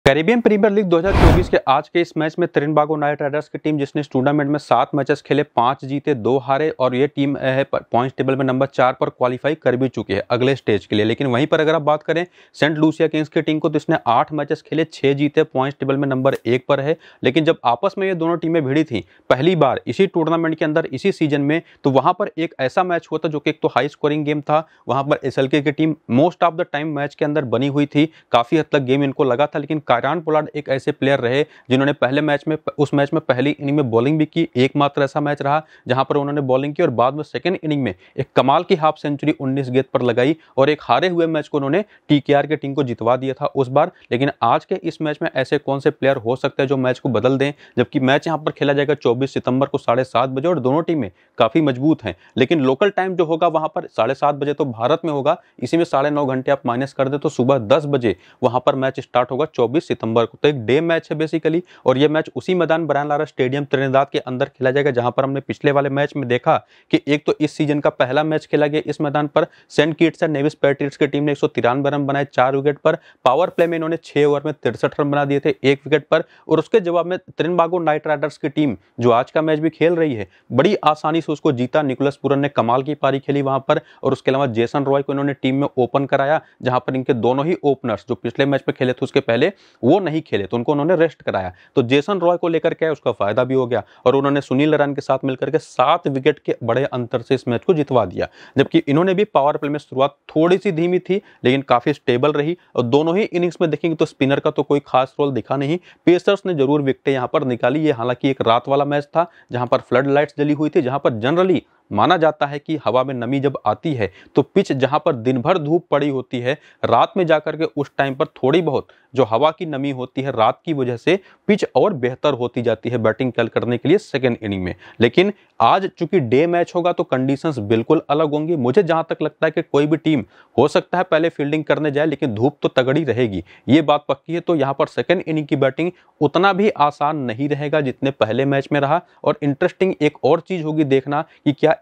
Caribbean premiere league 2024 के आज के इस मैच में त्रिनबागो नाइट राइडर्स की टीम, जिसने इस टूर्नामेंट में 7 मैचेस खेले, 5 जीते 2 हारे और ये टीम है पॉइंट्स टेबल में नंबर 4 पर क्वालिफाई कर भी चुकी है अगले स्टेज के लिए। लेकिन वहीं पर अगर आप बात करें सेंट लूसिया किंग्स की टीम को, तो इसने 8 मैचेस खेले, 6 जीते, पॉइंट्स टेबल में नंबर 1 पर है। लेकिन जब आपस में ये दोनों टीमें भिड़ी थी पहली बार इसी टूर्नामेंट के अंदर, इसी सीजन में, तो वहां पर एक ऐसा मैच हुआ था जो कि एक तो हाई स्कोरिंग गेम था। वहां पर एसएलके की team most of the time match के अंदर बनी हुई थी, काफी हद तक गेम इनको लगा था। लेकिन कायरान पोलार्ड एक ऐसे प्लेयर रहे जिन्होंने पहले मैच में, उस मैच में पहली इनिंग में बॉलिंग भी की। एकमात्र ऐसा मैच रहा जहां पर उन्होंने बॉलिंग की और बाद में सेकंड इनिंग में एक कमाल की हाफ सेंचुरी 19 गेंद पर लगाई और एक हारे हुए मैच को उन्होंने टीकेआर की टीम को जितवा दिया था उस बार। लेकिन आज के इस मैच में ऐसे कौन से प्लेयर हो सकते हैं जो मैच को बदल दें, जबकि मैच यहां पर खेला जाएगा 24 सितंबर को 7:30 बजे और दोनों टीमें काफी मजबूत हैं। लेकिन लोकल टाइम जो होगा वहां पर 7:30 बजे तो भारत में होगा, इसी में 9.5 घंटे आप माइनस कर दे तो सुबह 10 बजे वहां पर मैच स्टार्ट होगा 24 सितंबर को। तो एक डे मैच है बेसिकली, और यह मैच उसी मैदान ब्रायन लारा स्टेडियम त्रिनिदाद के अंदर खेला जाएगा जहां पर हमने पिछले वाले मैच में देखा कि एक तो इस सीजन का पहला मैच खेला गया इस मैदान पर। Saint Kitts and Nevis Patriots की टीम ने 193 रन बनाए 4 विकेट पर। पावर प्ले में इन्होंने 6 ओवर में 63 रन बना दिए थे 1 विकेट पर। और उसके जवाब में त्रिनबागो नाइट राइडर्स की टीम, जो आज का मैच भी खेल रही है, बड़ी आसानी से उसको जीता। निकोलस पूरन ने कमाल की पारी खेली वहां पर, और उसके अलावा जेसन रॉय को इन्होंने टीम में ओपन कराया, जहां पर इनके दोनों ही ओपनर्स जो पिछले मैच में खेले थे उसके पहले वो नहीं खेले, तो उनको उन्होंने रेस्ट कराया। तो जेसन रॉय को लेकर के उसका फायदा भी हो गया और उन्होंने सुनील नारायण के साथ मिलकर के 7 विकेट के बड़े अंतर से इस मैच को जितवा दिया। जबकि इन्होंने भी पावर प्ले में शुरुआत थोड़ी सी धीमी थी लेकिन काफी स्टेबल रही, और दोनों ही इनिंग्स में देखेंगे तो स्पिनर का तो कोई खास रोल दिखा नहीं, पेसर्स ने जरूर विकेटें यहां पर निकाली। ये हालांकि एक रात वाला मैच था जहां पर फ्लड लाइट्स जली हुई थी, जहां पर जनरली माना जाता है कि हवा में नमी जब आती है तो पिच जहां पर दिन भर धूप पड़ी होती है, रात में जाकर के उस टाइम पर थोड़ी बहुत जो हवा की नमी होती है रात की वजह से पिच और बेहतर होती जाती है बैटिंग करने के लिए सेकंड इनिंग में। लेकिन आज चूंकि डे मैच होगा तो कंडीशंस बिल्कुल अलग होंगी। मुझे जहां तक लगता है कि कोई भी टीम हो सकता है पहले फील्डिंग करने जाए, लेकिन धूप तो तगड़ी रहेगी, ये बात पक्की है। तो यहां पर सेकंड इनिंग की बैटिंग उतना भी आसान नहीं रहेगा जितने पहले मैच में रहा। और इंटरेस्टिंग एक और चीज होगी देखना कि क्या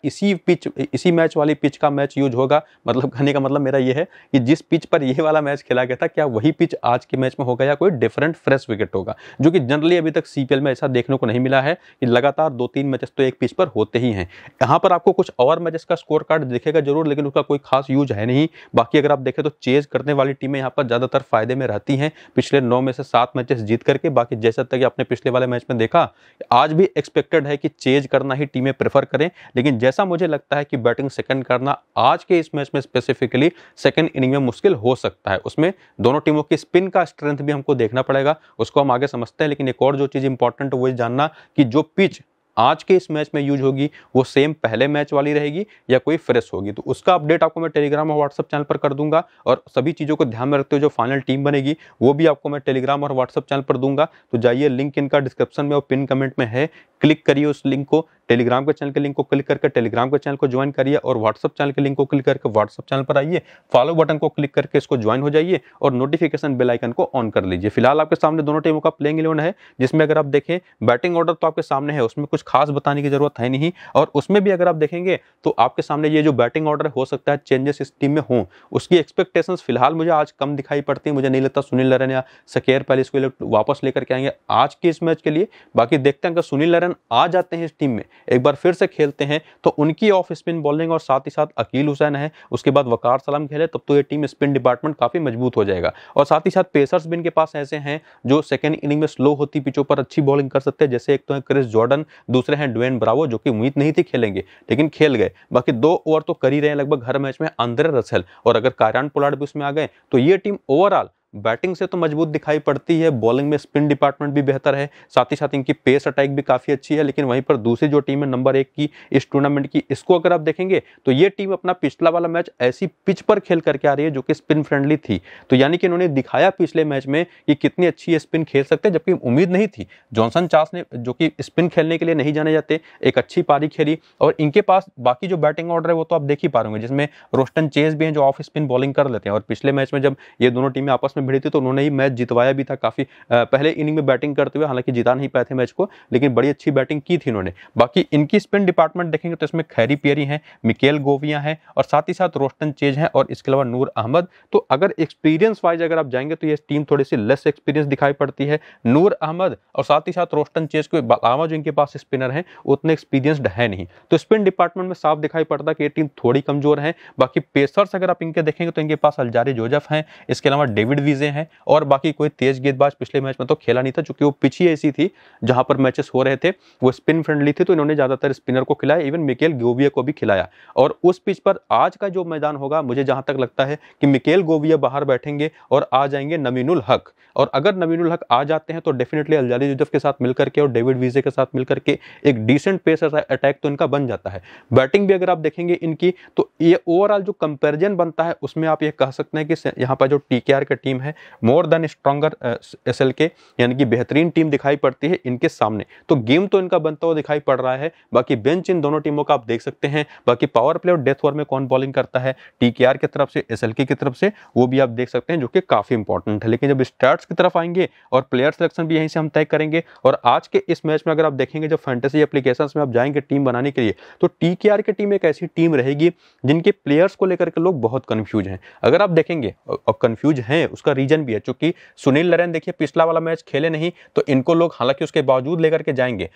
इसी मैच वाली पिच का मैच यूज होगा। मतलब कहने का मतलब मेरा यह है कि जिस पिच पर यह वाला मैच खेला गया था, क्या वही पिच आज के मैच में होगा या कोई डिफरेंट फ्रेश विकेट होगा, जो कि जनरली अभी तक सीपीएल में ऐसा देखने को नहीं मिला है कि लगातार 2-3 मैचेस तो एक पिच पर होते ही हैं। यहां पर आपको कुछ और मैचेस का स्कोर कार्ड दिखेगा जरूर, लेकिन उसका कोई खास यूज है नहीं। बाकी अगर आप देखें तो चेज करने वाली टीमें यहां पर ज्यादातर फायदे में रहती हैं, पिछले 9 में से 7 मैचेस जीत करके। बाकी जैसा तक आपने पिछले वाले मैच में देखा, आज भी एक्सपेक्टेड है कि चेज करना ही टीमें प्रेफर करें, लेकिन जैसा मुझे लगता है कि बैटिंग सेकंड करना आज के इस मैच में स्पेसिफिकली सेकंड इनिंग में मुश्किल हो सकता है। उसमें दोनों टीमों की स्पिन का स्ट्रेंथ भी हमको देखना पड़ेगा, उसको हम आगे समझते हैं। लेकिन एक और जो चीज इंपॉर्टेंट है वो जानना कि जो पिच आज के इस मैच में यूज होगी वो सेम पहले मैच वाली रहेगी या कोई फ्रेश होगी। तो उसका अपडेट आपको मैं टेलीग्राम और व्हाट्सएप चैनल पर कर दूंगा, और सभी चीजों को ध्यान में रखते हुए जो फाइनल टीम बनेगी वो भी आपको मैं टेलीग्राम और व्हाट्सएप चैनल पर दूंगा। तो जाइए, लिंक इनका डिस्क्रिप्शन में और पिन कमेंट में है, क्लिक करिए उस लिंक को, टेलीग्राम के चैनल के लिंक को क्लिक करके टेलीग्राम के चैनल को ज्वाइन करिए, और व्हाट्सएप चैनल के लिंक को क्लिक करके व्हाट्सएप चैनल पर आइए, फॉलो बटन को क्लिक करके इसको ज्वाइन हो जाइए और नोटिफिकेशन बेल आइकन को ऑन कर लीजिए। फिलहाल आपके सामने दोनों टीमों का प्लेइंग 11 है, जिसमें अगर आप देखें बैटिंग ऑर्डर तो आपके सामने है, उसमें कुछ खास बताने की जरूरत है नहीं। और उसमें भी अगर आप देखेंगे तो आपके सामने ये जो बैटिंग ऑर्डर हो सकता है चेंजेस इस टीम में हों, उसकी एक्सपेक्टेशंस फिलहाल मुझे आज कम दिखाई पड़ती है। मुझे नहीं लगता सुनील नारायण या सकेर पहले इसको वापस लेकर के आएंगे आज के इस मैच के लिए। बाकी देखते हैं अगर सुनील नारायण आ जाते हैं इस टीम में, एक बार फिर से खेलते हैं, तो उनकी ऑफ स्पिन बॉलिंग और साथ ही साथ अकील हुसैन है, उसके बाद वकार सलाम खेले, तब तो ये टीम स्पिन डिपार्टमेंट काफी मजबूत हो जाएगा। और साथ ही साथ पेसर्स भी इनके पास ऐसे हैं जो सेकंड इनिंग में स्लो होती पिचों पर अच्छी बॉलिंग कर सकते हैं, जैसे एक तो है क्रिस जॉर्डन, दूसरे हैं ड्वेन ब्रावो, जो कि उम्मीद नहीं थी खेलेंगे लेकिन खेल गए। बाकी 2 ओवर तो कर ही रहे हैं लगभग हर मैच में आंद्रे रसेल, और अगर कायरान पोलार्ड भी उसमें आ गए तो ये टीम ओवरऑल बैटिंग से तो मजबूत दिखाई पड़ती है, बॉलिंग में स्पिन डिपार्टमेंट भी बेहतर है, साथ ही साथ इनकी पेस अटैक भी काफी अच्छी है। लेकिन वहीं पर दूसरी जो टीम है नंबर 1 की इस टूर्नामेंट की, इसको अगर आप देखेंगे तो ये टीम अपना पिछला वाला मैच ऐसी पिच पर खेल करके आ रही है जो कि स्पिन फ्रेंडली थी। तो यानी कि इन्होंने दिखाया पिछले मैच में कि कितनी अच्छी स्पिन खेल सकते हैं, जबकि उम्मीद नहीं थी। जॉनसन चार्ल्स ने, जो कि स्पिन खेलने के लिए नहीं जाने जाते, एक अच्छी पारी खेली, और इनके पास बाकी जो बैटिंग ऑर्डर है वो तो आप देख ही पा रहे होंगे, जिसमें रोस्टन चेज भी हैं जो ऑफ स्पिन बॉलिंग कर लेते हैं। और पिछले मैच में जब ये दोनों टीमें आपस में में भिड़ी थी तो उन्होंने ही मैच जितवाया भी था काफी पहले इनिंग में बैटिंग करते हुए, हालांकि जिता नहीं पाए थे मैच को, लेकिन बड़ी अच्छी बैटिंग की थी इन्होंने। बाकी इनकी स्पिन डिपार्टमेंट देखेंगे तो इसमें खैरी पियरी हैं, मिकेल गोविया हैं और साथ ही साथ रोस्टन चेज हैं और इसके अलावा नूर अहमद। तो अगर एक्सपीरियंस वाइज अगर आप जाएंगे तो ये टीम थोड़ी सी लेस एक्सपीरियंस दिखाई पड़ती है। नूर अहमद और साथ ही साथ रोस्टन चेज के अलावा जो इनके पास स्पिनर हैं उतने एक्सपीरियंस्ड है नहीं, तो स्पिन डिपार्टमेंट में साफ दिखाई पड़ता है कि ये टीम थोड़ी कमजोर है। बाकी पेसर्स अगर आप इनके देखेंगे तो इनके पास अल्जारी जोसेफ हैं, इसके अलावा डेविड विजे हैं और बाकी कोई तेज गेंदबाज पिछले मैच में तो खेला नहीं था, क्योंकि वो पिच ही ऐसी थी जहां पर मैचेस हो रहे थे वो स्पिन फ्रेंडली थे, तो इन्होंने ज्यादातर स्पिनर को खिलाया, इवन मिकेल गोविया को भी खिलाया। और उस पिच पर आज का जो मैदान होगा, मुझे जहां तक लगता है कि मिकेल गोविया बाहर बैठेंगे और आ जाएंगे नवीनुल हक, और अगर नवीनुल हक आ जाते हैं तो डेफिनेटली अल्जारी जोसेफ के साथ मिलकर के और डेविड विजे के साथ मिलकर के एक डिसेंट पेस अटैक तो इनका बन जाता है। बैटिंग भी अगर आप देखेंगे इनकी तो ये ओवरऑल जो कंपैरिजन बनता है उसमें आप ये कह सकते हैं कि यहाँ पर जो टीकेआर की टीम है मोर देन स्ट्रॉन्गर एसएलके, यानी कि बेहतरीन टीम दिखाई पड़ती है इनके सामने। तो गेम तो इनका बनता हुआ दिखाई पड़ रहा है, बाकी बेंच इन दोनों टीमों का आप देख सकते हैं। बाकी पावर प्ले और डेथ ओवर में कौन बॉलिंग करता है टीकेआर की तरफ से, एसएलके की तरफ से, वो भी आप देख सकते हैं, जो कि काफी इंपॉर्टेंट है। लेकिन जब स्टैट्स की तरफ आएंगे और प्लेयर सिलेक्शन भी यहीं से हम तय करेंगे, और आज के इस मैच में अगर आप देखेंगे जब फैंटेसी एप्लीकेशंस में आप जाएंगे टीम बनाने के लिए, तो टीकेआर की टीम एक ऐसी टीम रहेगी जिनके प्लेयर्स को लेकर के लोग बहुत कंफ्यूज हैं। अगर आप देखेंगे और कंफ्यूज हैं उसका रीजन भी है, क्योंकि सुनील नरेन देखिए पिछला वाला मैच खेले नहीं, तो इनको लोग हालांकि उसके बावजूद लेकर के जाएंगे,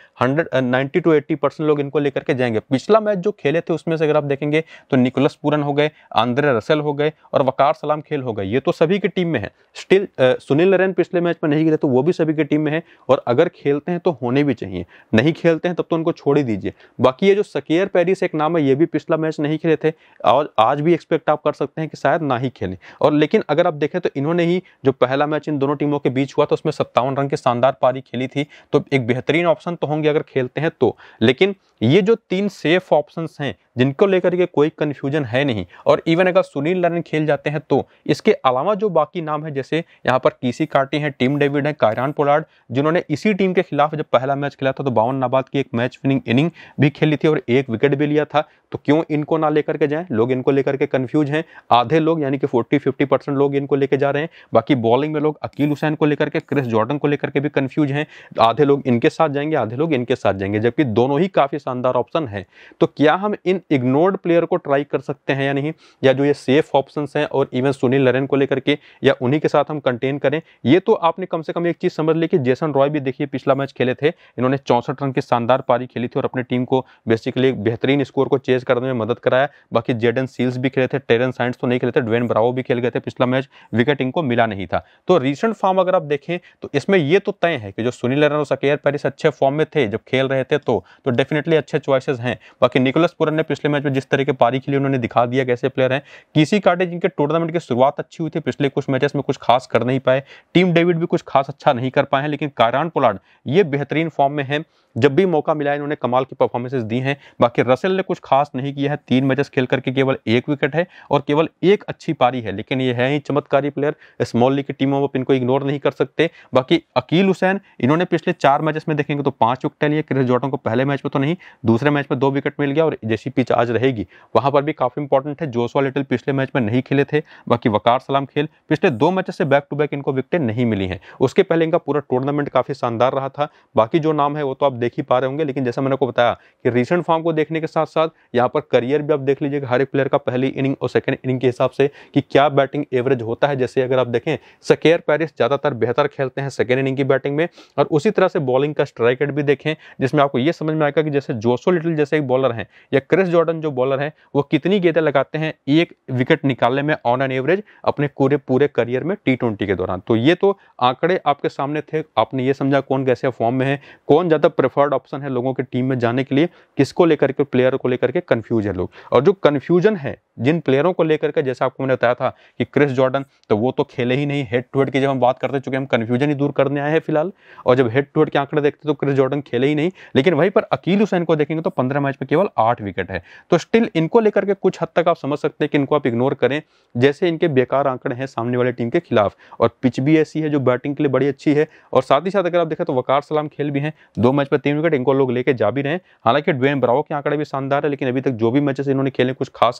90 to 80% लोग इनको लेकर के जाएंगे। पिछला मैच जो खेले थे उसमें से अगर आप देखेंगे तो निकोलस पूरन हो गए, आंद्रे रसेल हो गए और वकार सलाम खेल हो गए, ये तो सभी की टीम में है। स्टिल सुनील नरेन पिछले मैच में नहीं खेले तो वो भी सभी की टीम में है, और अगर खेलते हैं तो होने भी चाहिए, नहीं खेलते हैं तब तो उनको छोड़ ही दीजिए। बाकी ये जो सकेयर पेरिस एक नाम है, ये भी पिछला मैच नहीं खेले थे और आज भी एक्सपेक्ट आप कर सकते हैं कि शायद ना ही खेलें। और लेकिन अगर आप देखें तो इन्होंने ही जो पहला मैच इन दोनों टीमों के बीच हुआ तो उसमें 57 रन की शानदार पारी खेली थी, तो एक बेहतरीन ऑप्शन तो होंगे अगर खेलते हैं तो। लेकिन ये जो 3 सेफ ऑप्शंस हैं जिनको लेकर के कोई कंफ्यूजन है नहीं, और इवन अगर सुनील नरेन खेल जाते हैं तो इसके अलावा जो बाकी नाम है, जैसे यहाँ पर कीसी कार्टी है, टीम डेविड है, कायरान पोलार्ड, जिन्होंने इसी टीम के खिलाफ जब पहला मैच खेला था तो 52 नाबाद की एक मैच विनिंग इनिंग भी खेली थी और एक विकेट भी लिया था, तो क्यों इनको ना लेकर के जाएं? लोग इनको लेकर के कंफ्यूज हैं, आधे लोग यानी कि 40-50% लोग इनको लेकर जा रहे हैं। बाकी बॉलिंग में लोग अकील हुसैन को लेकर के, क्रिस जॉर्डन को लेकर के भी कंफ्यूज हैं, आधे लोग इनके साथ जाएंगे, आधे लोग इनके साथ जाएंगे, जबकि दोनों ही काफी शानदार ऑप्शन है। तो क्या हम इन इग्नोर्ड प्लेयर को ट्राई कर सकते हैं या नहीं, या जो ये सेफ ऑप्शंस हैं और इवन सुनील नरेन को लेकर के, या उन्हीं के साथ हम कंटेन करें? ये तो आपने कम से कम एक चीज समझ ली कि जेसन रॉय भी देखिए पिछला मैच खेले थे, इन्होंने 64 रन की शानदार पारी खेली थी और अपनी टीम को बेसिकली एक बेहतरीन स्कोर को चेज करने में मदद कराया। बाकी जेडन सील्स भी खेले थे, टेरन साइंस तो नहीं खेले थे, ड्वेन ब्रावो भी खेल गए थे पिछला मैच, विकेट इनको मिला नहीं था। तो रीसेंट फॉर्म अगर आप देखें तो इसमें ये तो तय है कि जो सुनील नरेन और सकेयर पेरिस अच्छे फॉर्म में थे जब खेल रहे थे तो डेफिनेटली अच्छे चॉइसेस हैं। बाकी निकोलस पूरन ने पिछले मैच में जिस तरह के पारी खेली उन्होंने दिखा दिया कैसे प्लेयर हैं। किसी काटे जिनके टूर्नामेंट की शुरुआत अच्छी हुई थी, पिछले कुछ मैचेस में कुछ खास कर नहीं पाए, टीम डेविड भी कुछ खास अच्छा नहीं कर पाए हैं, लेकिन कायरान पोलार्ड ये बेहतरीन फॉर्म में है, जब भी मौका मिला इन्होंने कमाल की परफॉर्मेंसेस दी हैं। बाकी रसेल ने कुछ खास नहीं किया है, 3 मैचेस खेल करके केवल 1 विकेट है और केवल 1 अच्छी पारी है, लेकिन ये है ही चमत्कारी प्लेयर, स्मॉल लीग की टीमों में इनको इग्नोर नहीं कर सकते। बाकी अकील हुसैन, इन्होंने पिछले 4 मैचेस में देखेंगे तो 5 विकेट लिए, क्रिस जॉर्डन को पहले मैच में तो नहीं, दूसरे मैच में 2 विकेट मिल गया, और जैसी पिच आज रहेगी वहां पर भी काफी इंपॉर्टेंट है। जोशुआ लिटिल पिछले मैच में नहीं खेले थे। बाकी वकार सलाम खेल पिछले 2 मैचेस से बैक टू बैक इनको विकेटें नहीं मिली हैं, उसके पहले इनका पूरा टूर्नामेंट काफी शानदार रहा था। बाकी जो नाम है वो तो आप देख ही पा रहे होंगे, लेकिन जैसा मैंने को बताया कि रीसेंट फॉर्म को देखने के साथ साथ यहाँ पर करियर भी आप देख लीजिएगा हर एक प्लेयर का, पहली इनिंग और सेकंड इनिंग के हिसाब से कि क्या बैटिंग एवरेज होता है। जैसे अगर आप देखें सकेयर पेरिस ज्यादातर बेहतर खेलते हैं सेकंड इनिंग की बैटिंग में, और उसी तरह से बॉलिंग का स्ट्राइक रेट भी देखें, जिसमें आपको ये समझ में आएगा कि जैसे जोशुआ लिटिल जैसे एक बॉलर हैं या क्रिस जॉर्डन जो बॉलर हैं वो कितनी गेंदें लगाते हैं 1 विकेट निकालने में ऑन एन एवरेज अपने पूरे करियर में T20 के दौरान। तो ये तो आंकड़े आपके सामने थे, आपने ये समझा कौन कैसे फॉर्म में है, कौन ज्यादा प्रेफर्ड ऑप्शन है लोगों की टीम में जाने के लिए, किसको लेकर के प्लेयर को लेकर के कंफ्यूज है लोग। और जो कंफ्यूजन है जिन प्लेयरों को लेकर के, जैसा आपको मैंने बताया था कि क्रिस जॉर्डन तो वो तो खेले ही नहीं, हेड टू हेड की जब हम बात करते चूंकि हम कंफ्यूजन ही दूर करने आए हैं फिलहाल, और जब हेड टू हेड के आंकड़े देखते तो क्रिस जॉर्डन खेले ही नहीं। लेकिन वहीं पर अकील हुसैन को देखेंगे तो 15 मैच में केवल 8 विकेट है, तो स्टिल इनको लेकर के कुछ हद तक आप समझ सकते हैं कि इनको आप इग्नोर करें, जैसे इनके बेकार आंकड़े हैं सामने वाले टीम के खिलाफ। और पिच भी ऐसी है जो बैटिंग के लिए बड़ी अच्छी है, और साथ ही साथ अगर आप देखें तो वकार सलाम खेल भी हैं, 2 मैच में 3 विकेट, इनको लोग लेके जा भी रहे हैं। हालांकि ड्वेन ब्रावो के आंकड़े भी शानदार है, लेकिन अभी तक जो भी मैचेस इन्होंने खेले कुछ खास किया नहीं।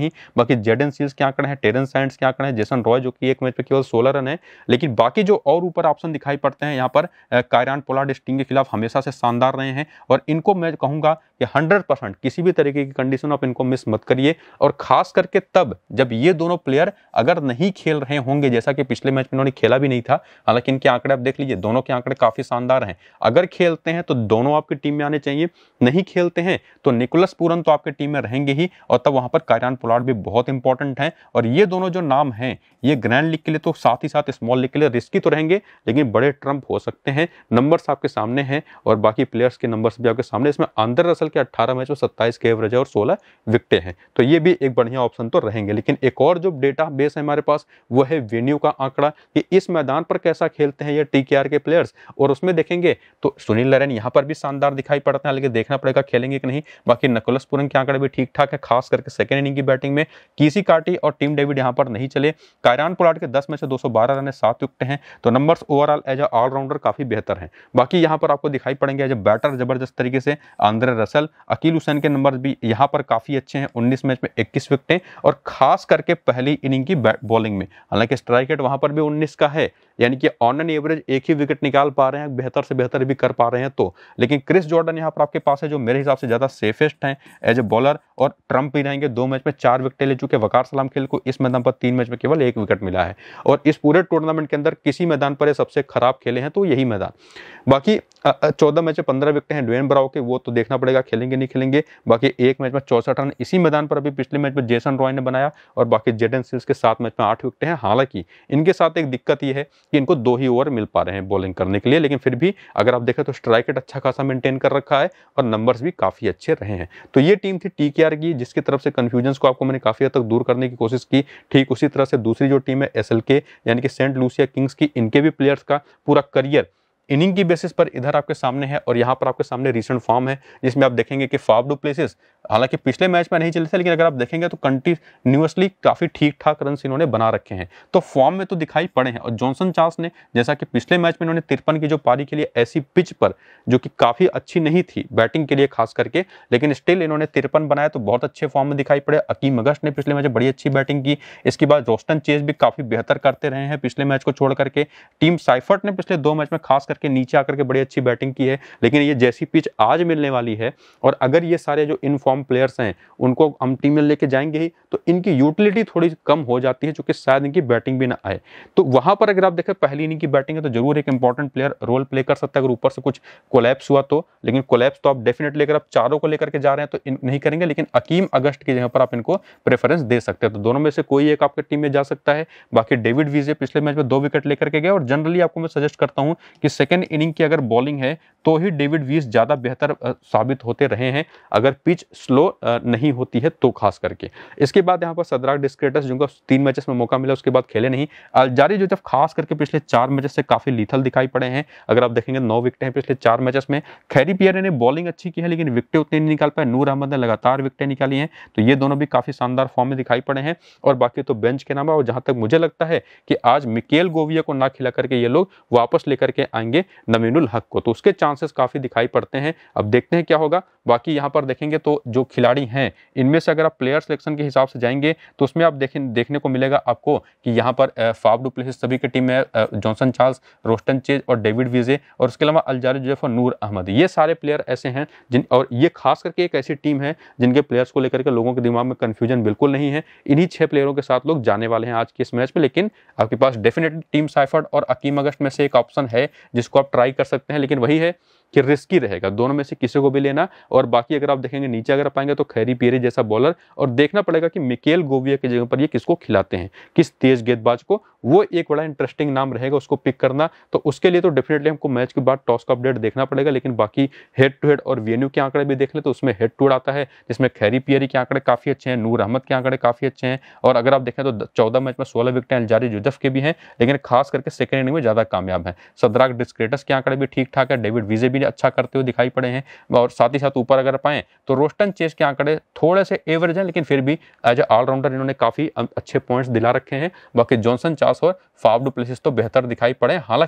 नहीं। बाकी जेडन सील्स के आंकड़े हैं, टेरन सैंड्स के आंकड़े हैं, जेसन रॉय जो कि एक मैच में केवल 16 रन है। लेकिन बाकी जो और ऊपर ऑप्शन दिखाई पड़ते हैं यहाँ पर कायरान पोलार्ड स्टिंग के खिलाफ हमेशा से शानदार रहे हैं और इनको मैं कहूंगा कि 100% किसी भी तरीके की कंडीशन आप इनको मिस मत करिए। और खास करके तब जब ये दोनों प्लेयर अगर नहीं खेल रहे होंगे, जैसा कि पिछले मैच में इन्होंने खेला भी नहीं था, हालांकि इनके आंकड़े आप देख लीजिए, दोनों के आंकड़े काफी शानदार हैं। अगर खेलते हैं तो दोनों आपकी टीम में आने चाहिए, नहीं खेलते हैं तो निकोलस पूरन तो आपके टीम में रहेंगे ही, और तब वहां पर कायरान पोलार्ड भी बहुत इंपॉर्टेंट है। और ये दोनों जो नाम हैं ये ग्रैंड लीग के लिए तो साथ ही साथ स्मॉल लीग के लिए रिस्की तो रहेंगे, लेकिन बड़े ट्रम्प हो सकते हैं। नंबर्स आपके सामने हैं और बाकी प्लेयर्स के नंबर्स भी आपके सामने। इसमें आंद्रे रसल के 18 मैच में 27 के एवरेज है और 16 विकेटें हैं, तो ये भी एक बढ़िया ऑप्शन तो रहेंगे। लेकिन एक और जो डेटा बेस है हमारे पास वो है वेन्यू का आंकड़ा कि इस मैदान पर कैसा खेलते हैं ये टीकेआर के प्लेयर्स, और उसमें देखेंगे तो सुनील नारायण यहाँ पर भी शानदार दिखाई पड़ते हैं, लेकिन देखना पड़ेगा खेलेंगे कि नहीं। बाकी निकोलस पूरन के आंकड़े भी ठीक ठाक है, खास करके सेकंड इनिंग की बैटिंग में कीसी कार्टी और टीम डेविड यहाँ पर नहीं चले। कायरान पोलार्ड के 10 में से 212 रन है, 7 विकेट हैं, तो numbers overall as a allrounder काफी बेहतर हैं। बाकी यहाँ पर आपको दिखाई पड़ेंगे एज अ बैटर जबरदस्त तरीके से आंद्रे रसल, अकील हुसैन के नंबर भी यहाँ पर काफी अच्छे हैं, 19 मैच में 21 विकेटें, और खास करके पहली इनिंग की बॉलिंग में, हालांकि स्ट्राइक रेट वहां पर भी 19 का है, यानी कि ऑन एन एवरेज एक ही विकेट निकाल पा रहे हैं, बेहतर से बेहतर भी कर पा रहे हैं तो। लेकिन क्रिस जॉर्डन यहाँ पर आपके पास है जो मेरे हिसाब से ज्यादा सेफेस्ट हैं एज ए बॉलर, और ट्रम्प भी रहेंगे, 2 मैच में 4 विकेट ले चुके। वकार सलाम खेल को इस मैदान पर 3 मैच में केवल 1 विकेट मिला है, और इस पूरे टूर्नामेंट के अंदर किसी मैदान पर ये सबसे खराब खेले हैं तो यही मैदान। बाकी 14 मैच में 15 विकेट हैं ड्वेन ब्रावो के, वो तो देखना पड़ेगा खेलेंगे नहीं खेलेंगे। बाकी एक मैच में 64 रन इसी मैदान पर अभी पिछले मैच में जेसन रॉय ने बनाया, और बाकी जेडन सील्स के 7 मैच में 8 विकेट हैं। हालांकि इनके साथ एक दिक्कत ये है कि इनको 2 ही ओवर मिल पा रहे हैं बॉलिंग करने के लिए, लेकिन फिर भी अगर आप देखें तो स्ट्राइक रेट अच्छा खासा मेंटेन कर रखा है और नंबर्स भी काफी अच्छे रहे हैं। तो ये टीम थी टीकेआर की, जिसकी तरफ से कंफ्यूजन को आपको मैंने काफी हद तक दूर करने की कोशिश की। ठीक उसी तरह से दूसरी जो टीम है एसएलके यानी कि सेंट लूसिया किंग्स की, इनके भी प्लेयर्स का पूरा करियर इनिंग की बेसिस पर इधर आपके सामने है, और यहाँ पर आपके सामने रीसेंट फॉर्म है, जिसमें आप देखेंगे कि फाफ डू प्लेसेस हालांकि पिछले मैच में नहीं चले थे, लेकिन अगर आप देखेंगे तो कंटिन्यूअसली काफी ठीक ठाक रन इन्होंने बना रखे हैं, तो फॉर्म में तो दिखाई पड़े हैं। और जॉनसन चार्ल्स ने जैसा कि पिछले मैच में इन्होंने 53 की जो पारी के लिए ऐसी पिच पर जो कि काफी अच्छी नहीं थी बैटिंग के लिए खास करके, लेकिन स्टिल इन्होंने 53 बनाया, तो बहुत अच्छे फॉर्म में दिखाई पड़े। अकीम अगस्ट ने पिछले मैच में बड़ी अच्छी बैटिंग की, इसके बाद रोस्टन चेज भी काफी बेहतर करते रहे हैं पिछले मैच को छोड़ करके। टीम साइफर्ट ने पिछले 2 मैच में खास करके नीचे आकर के बड़ी अच्छी बैटिंग की है, लेकिन ये जैसी पिच आज मिलने वाली है, और अगर ये सारे जो इनफॉर्म प्लेयर्स हैं उनको हम टीम में लेके जाएंगे ही, तो इनकी यूटिलिटी थोड़ी कम हो जाती है, क्योंकि शायद इनकी बैटिंग भी ना आए। तो वहां पर अगर आप देखें पहली इनिंग की बैटिंग है तो जरूर एक इंपॉर्टेंट प्लेयर रोल प्ले कर सकता है, अगर ऊपर से कुछ कोलैप्स हुआ तो। लेकिन कोलैप्स तो आप डेफिनेटली अगर आप चारों को लेकर के जा रहे हैं तो नहीं करेंगे, लेकिन अकीम अगस्ट की जगह पर आप इनको प्रेफरेंस दे सकते हैं, तो दोनों में से कोई एक आपकी टीम में जा सकता है। बाकी डेविड विजे पिछले मैच में 2 विकेट लेकर के गए, और जनरली आपको मैं सजेस्ट करता हूं कि सेकंड इनिंग की अगर बॉलिंग है तो ही डेविड वीज ज्यादा बेहतर साबित होते रहे हैं, अगर पिच स्लो नहीं होती है तो खास करके। इसके बाद यहाँ पर सदराग डिस्क्रेटस जिनको 3 मैचेस में मौका मिला उसके बाद खेले नहीं। अल्जारी जो जब खास करके पिछले 4 मैचेस से काफी लीथल दिखाई पड़े हैं, अगर आप देखेंगे 9 विकेट हैं पिछले 4 मैचेस में। खैरी पियरे ने बॉलिंग अच्छी की है लेकिन विकेटें उतनी नहीं निकाल पाए, नूर अहमद ने लगातार विकेटें निकाली हैं, तो ये दोनों भी काफी शानदार फॉर्म में दिखाई पड़े हैं। और बाकी तो बेंच के नाम है, और जहां तक मुझे लगता है कि आज मिकेल गोविया को ना खिला करके ये लोग वापस लेकर के आएंगे नवीनुल हक को, तो उसके चांसेस काफी दिखाई पड़ते हैं। अब देखते हैं क्या होगा। बाकी यहाँ पर देखेंगे तो जो खिलाड़ी हैं इनमें से अगर आप प्लेयर सिलेक्शन के हिसाब से जाएंगे तो उसमें आप देखने को मिलेगा आपको कि यहाँ पर फाफ डू प्लेसिस सभी की टीम में जॉनसन चार्ल्स, रोस्टन चेज और डेविड विजे, और उसके अलावा अल्जारी जोसेफ और नूर अहमद, ये सारे प्लेयर ऐसे हैं और ये खास करके एक ऐसी टीम है जिनके प्लेयर्स को लेकर के लोगों के दिमाग में कंफ्यूजन बिल्कुल नहीं है। इन्हीं 6 प्लेयरों के साथ लोग जाने वाले हैं आज के इस मैच में, लेकिन आपके पास डेफिनेटली टीम साइफर्ट और अकीम अगस्ट में से एक ऑप्शन है जिसको आप ट्राई कर सकते हैं, लेकिन वही है कि रिस्की रहेगा, दोनों में से किसी को भी लेना। और बाकी अगर आप देखेंगे नीचे अगर पाएंगे तो खैरी पियरे जैसा बॉलर, और देखना पड़ेगा कि मिकेल गोविया की जगह पर ये किसको खिलाते हैं, किस तेज गेंदबाज को, वो एक बड़ा इंटरेस्टिंग नाम रहेगा उसको पिक करना। तो उसके लिए तो डेफिनेटली हमको मैच के बाद टॉस का अपडेट देखना पड़ेगा, लेकिन बाकी हेड टू हेड और वेन्यू के आंकड़े भी देख ले तो उसमें हेड टू हेड आता है, जिसमें खैरी पियरे के आंकड़े काफी अच्छे हैं, नूर अहमद के आंकड़े काफी अच्छे हैं, और अगर आप देखें तो 14 मैच में 16 विकेट अल्जारी जोसेफ के भी हैं, लेकिन खास करके सेकंड इनिंग में ज्यादा कामयाब है। सदराग डिस्क्रेटस के आंकड़े भी ठीक ठाक है, डेविड विजे भी अच्छा करते हुए दिखाई पड़े हैं, और साथ ही साथ ऊपर अगर पाएं तो रोस्टन चेज के आंकड़े थोड़े से एवरेज हैं, लेकिन फिर भी एज ए ऑलराउंडर इन्होंने काफी अच्छे पॉइंट्स दिला रखे हैं। बाकी जॉनसन चार्ल्स और फाफ डू प्लेसिस तो बेहतर दिखाई पड़े, हालांकि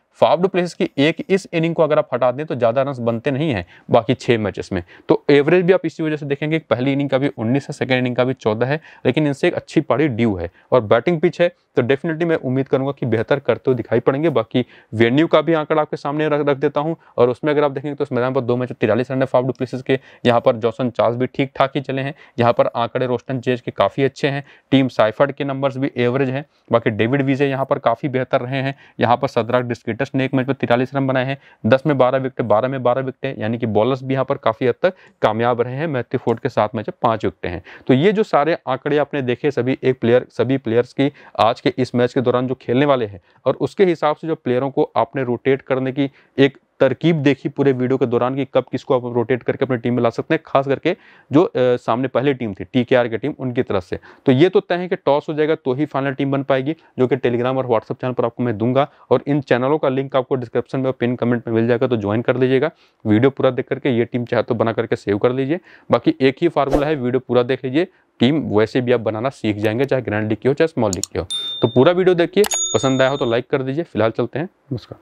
फाफ डू प्लेसिस की एक इस इनिंग को अगर आप हटा दें तो ज़्यादा रन बनते नहीं हैं बाकी 6 मैचेस में। तो एवरेज भी आप इसी वजह से देखेंगे, पहली इनिंग का भी 19 है, सेकेंड इनिंग का भी 14 है, लेकिन इनसे एक अच्छी पारी ड्यू है। और बैटिंग पिच है तो डेफिनेटली मैं उम्मीद करूंगा कि बेहतर करते हुए दिखाई पड़ेंगे। बाकी वेन्यू का भी आंकड़ा आपके सामने रख देता हूं, और उसमें अगर आप देखेंगे तो इस मैदान पर 2 मैच 43 रन है फाफ डू प्लेसिस के। यहाँ पर जॉसन चार्ल्स भी ठीक ठाक ही चले हैं। यहाँ पर आंकड़े रोस्टन चेज के काफ़ी अच्छे हैं। टीम साइफर्ड के नंबर्स भी एवरेज हैं। बाकी डेविड विजय यहाँ पर काफ़ी बेहतर रहे हैं। यहाँ पर सदराक डिस्किटस ने एक मैच में 43 रन बनाए हैं, 10 में 12 विकेट, 12 में 12 विकेट, यानी कि बॉलर्स भी यहाँ पर काफ़ी हद तक कामयाब रहे हैं। मैथ्यू फोर्ड के 7 मैच 5 विकेट हैं। तो ये जो सारे आंकड़े आपने देखे सभी प्लेयर्स की आज के इस मैच के दौरान जो खेलने वाले हैं, और उसके हिसाब से जो प्लेयरों को आपने रोटेट करने की एक तरकीब देखी पूरे वीडियो के दौरान कि कब किसको आप रोटेट करके अपनी टीम में ला सकते हैं, खास करके जो सामने पहले टीम थी TKR की टीम, उनकी तरफ से। तो ये तो तय है कि टॉस हो जाएगा तो ही फाइनल टीम बन पाएगी, जो कि टेलीग्राम और व्हाट्सएप चैनल पर आपको मैं दूंगा, और इन चैनलों का लिंक आपको डिस्क्रिप्शन में और पिन कमेंट में मिल जाएगा, तो ज्वाइन कर लीजिएगा। वीडियो पूरा देख करके ये टीम चाहे तो बना करके सेव कर लीजिए। बाकी एक ही फार्मूला है, वीडियो पूरा देख लीजिए, टीम वैसे भी आप बनाना सीख जाएंगे, चाहे ग्रैंड लीग की हो चाहे स्मॉल लीग की हो। तो पूरा वीडियो देखिए, पसंद आया हो तो लाइक कर दीजिए। फिलहाल चलते हैं, नमस्कार।